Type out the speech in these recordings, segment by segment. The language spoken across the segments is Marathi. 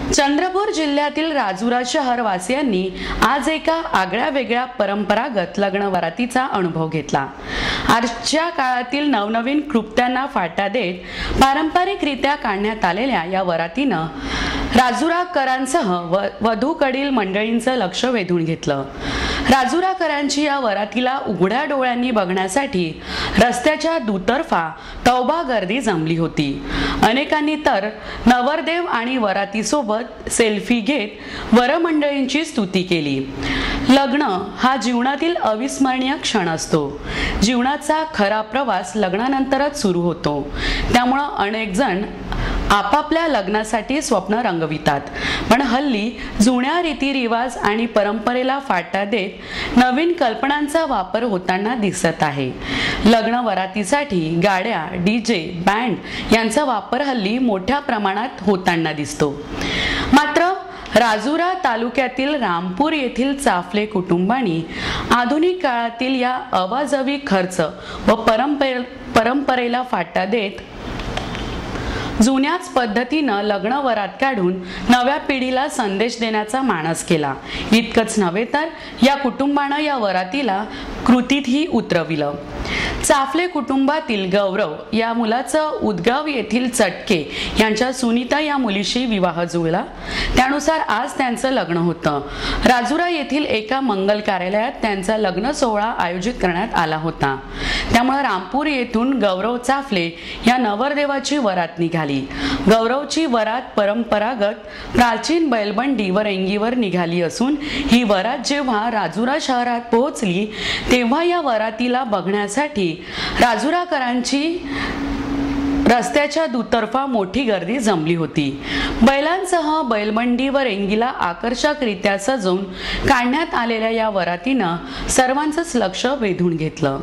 चंद्रपूर जिल्ह्यातील राजुरा शहर वासियांनी आज एका आगळ्या वेगळ्या परंपरागत लग्न वरातीचा अनुभव घेतला। आजच्या काळातील नवनवीन कृत्यांना फाटा देत पारंपरिकरित्या काढण्यात आलेल्या या वरातीनं राजुराकरांसह वधूकडील मंडळींचं लक्ष वेधून घेतलं। राजुराकरांची या वरातीला उघड्या डोळ्यांनी बघण्यासाठी रस्त्याच्या दुतर्फा तौबा गर्दी जमली होती। अनेकांनी तर नवरदेव आणि वरातीसोबत सेल्फी घेत वरमंडळींची स्तुती केली। लग्न हा जीवनातील अविस्मरणीय क्षण असतो। जीवनाचा खरा प्रवास लग्नानंतरच सुरू होतो। त्यामुळे अनेक जण आपापल्या लग्नासाठी स्वप्न रंगवितात, पण हल्ली जुन्या रीतिरिवाज आणि परंपरेला फाटा देत नवीन कल्पनांचा वापर होताना दिसत आहे। लग्न वरातीसाठी गाड्या, डीजे, बँड यांचा वापर हल्ली मोठ्या प्रमाणात होताना दिसतो। मात्र राजुरा तालुक्यातील रामपूर येथील चाफले कुटुंबांनी आधुनिक काळातील या अवाजवी खर्च व परंपरेला फाटा देत जुन्याच पद्धतीनं लग्न वरात काढून नव्या पिढीला संदेश देण्याचा मानस केला। इतकंच नव्हे तर या कुटुंबानं या वरातीला कृतीतही उतरविलं। चाफले कुटुंबातील गौरव या मुलाचं उदगाव येथील चटके यांच्या सुनीता या मुलीशी विवाह जुळला। त्यानुसार आज त्यांचं लग्न होतं। राजुरा येथील एका मंगल कार्यालयात त्यांचा लग्न सोहळा आयोजित करण्यात आला होता। त्यामुळे रामपूर येथून गौरव चाफले या नवरदेवाची वरात निघाली। गौरवची वरात परंपरागत प्राचीन बैलबंडी व रेंगीवर निघाली असून ही वरात जेव्हा राजुरा शहरात पोहोचली तेव्हा या वरातीला बघण्यासाठी राजुराकरांची रस्त्याच्या दुतर्फा मोठी गर्दी जमली होती। बैलांसह बैलबंडी व रेंगीला आकर्षकरित्या सजवून काढण्यात आलेल्या या वरातीनं सर्वांचंच लक्ष वेधून घेतलं।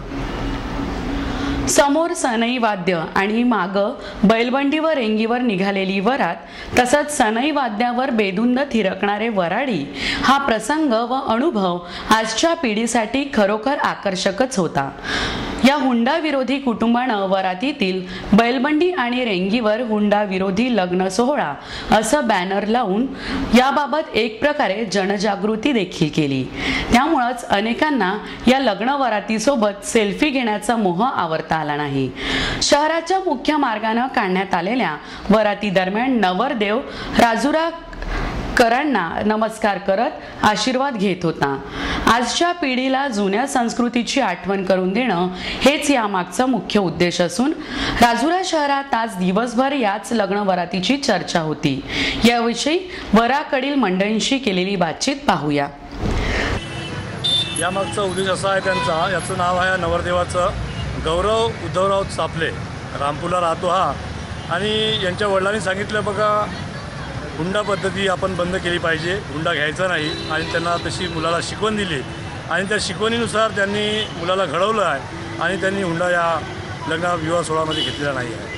समोर सनई वाद्य आणि माग बैलबंडी व रेंगीवर निघालेली वरात तसंच सनई वाद्यावर बेधुंद थिरकणारे वराडी हा प्रसंग व अनुभव आजच्या पिढीसाठी खरोखर आकर्षकच होता। या हुंडा विरोधी कुटुंबानं वरातीतील बैलबंडी आणि रेंगीवर हुंडा विरोधी लग्न सोहळा असं बॅनर लावून याबाबत एक प्रकारे जनजागृती देखील केली। त्यामुळेच अनेकांना या लग्न वरातीसोबत सेल्फी घेण्याचा मोह आवरता आला नाही। शहराच्या मुख्य मार्गाने काढण्यात आलेल्या वराती दरम्यान नवरदेव राजुराकरांना नमस्कार करत आशीर्वाद घेत होता। आजच्या पिढीला जुन्या संस्कृतीची आठवण करून देणं हेच यामागचा मुख्य उद्देश असून राजुरा शहरात आज दिवसभर याच लग्न वरातीची चर्चा होती। याविषयी वराकडील मंडळींशी केलेली बातचीत पाहूया। यामागचा उद्देश असा आहे त्यांचा, याचं नाव आहे नवरदेवाचं गौरव उद्धवराव चाफले, रामपूरला राहतो हा। आणि यांच्या वडिलांनी सांगितलं बघा हुंडा पद्धती आपण बंद केली पाहिजे, हुंडा घ्यायचा नाही, आणि त्यांना तशी मुलाला शिकवण दिली आणि त्या शिकवणीनुसार त्यांनी मुलाला घडवलं आहे आणि त्यांनी हुंडा या लग्न विवाह सोहळ्यामध्ये घेतलेला नाही आहे।